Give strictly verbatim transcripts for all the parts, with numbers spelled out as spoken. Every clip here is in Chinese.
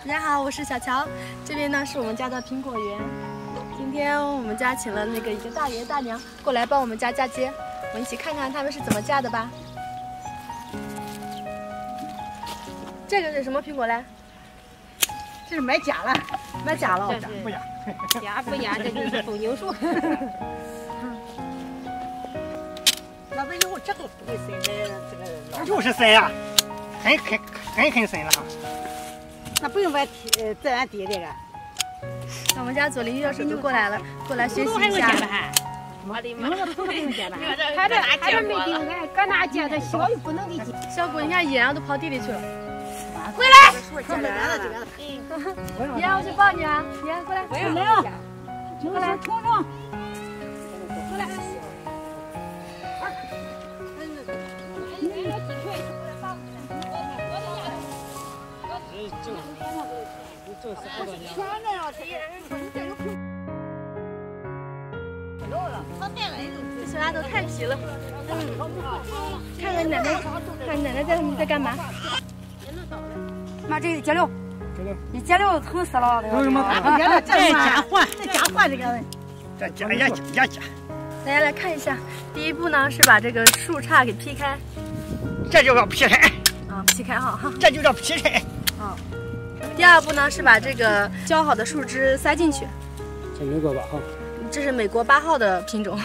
大家好，我是小乔，这边呢是我们家的苹果园。今天我们家请了那个一个大爷大娘过来帮我们家嫁接，我们一起看看他们是怎么嫁的吧。这个是什么苹果嘞？ 这是买假了， 买假了， 假不假？ 假不假？这就是疯牛树。 那这以后这都不会生这这个。 那就是深呀，很很很很深了哈。 那不用把呃自然滴这个。 那我们家左邻右舍都过来了，过来学习一下。 我的妈！ 不用剪吧？ 他这他这没顶俺，搁哪剪？他小又不能给剪。 小姑，你看野羊都跑地里去了。 回来！ 爷，我去抱你啊！爷，过来。 来了，过来，冲冲。 过来。 这小丫头太皮了。看看奶奶，看奶奶在在干嘛？ 妈，这个节流， 节流， 你节流疼死了。 为什么？ 这这假换，这假换这个。 这假也假也假。 大家来看一下，第一步呢是把这个树杈给劈开， 这就叫劈柴。 啊，劈开哈哈。 这就叫劈柴。 啊。第二步呢是把这个浇好的树枝塞进去。 这美国八号。 这是美国八号的品种。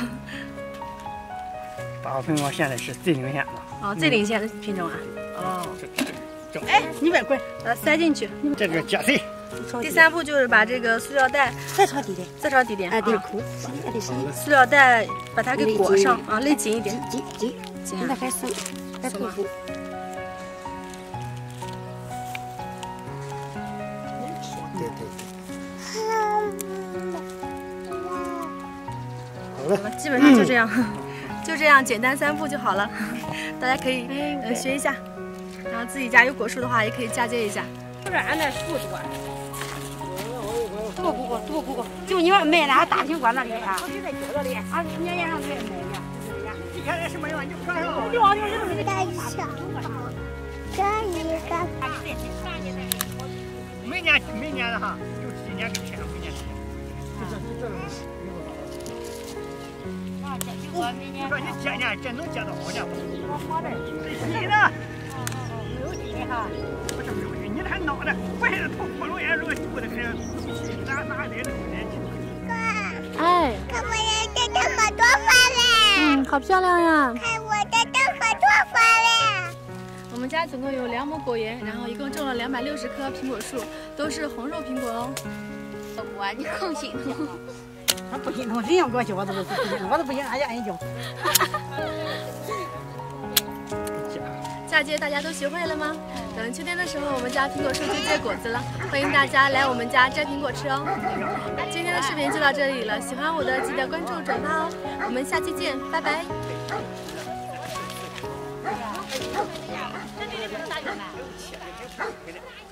八号品种现在是最领先的。 哦，最领先的品种啊。哦。 哎，你别滚， 把它塞进去。 这个夹碎。 第三步就是把这个塑料袋再朝底点， 再朝底点， 哎，对，扣，哎，对， 塑料袋把它给裹上啊，勒紧一点， 紧紧紧，那还松，还透风。 对对。 好了，基本上就这样，就这样简单三步就好了，大家可以呃学一下，然后自己家有果树的话也可以嫁接一下。 不是俺那树多。 多姑姑，多姑姑，就你们卖那大苹果那里啊？就在角落里，俺年年上在卖呢。 你看这什么样？你看上。 就往就是那个。 带小，这一个。 每年每年的哈，就今年给钱，每年钱。 我明年。 我说你今年真能结到好年不？ 我好的。 这新的。 没有金哈。 不是没有金，你还闹的，我现在头窟窿眼，如果住的很，哪哪来的人去？ 哎， 看我的这好多花嘞！ 嗯，好漂亮呀！ 看我的这好多花嘞！ 我们家总共有两亩果园，然后一共种了两百六十棵苹果树，都是红肉苹果哦。 我你更心疼。 他不心疼，人家过去我都不心疼，我都不行，俺家人叫。 嫁接大家都学会了吗？等秋天的时候，我们家苹果树就结果子了，欢迎大家来我们家摘苹果吃哦。今天的视频就到这里了，喜欢我的记得关注转发哦。我们下期见，拜拜。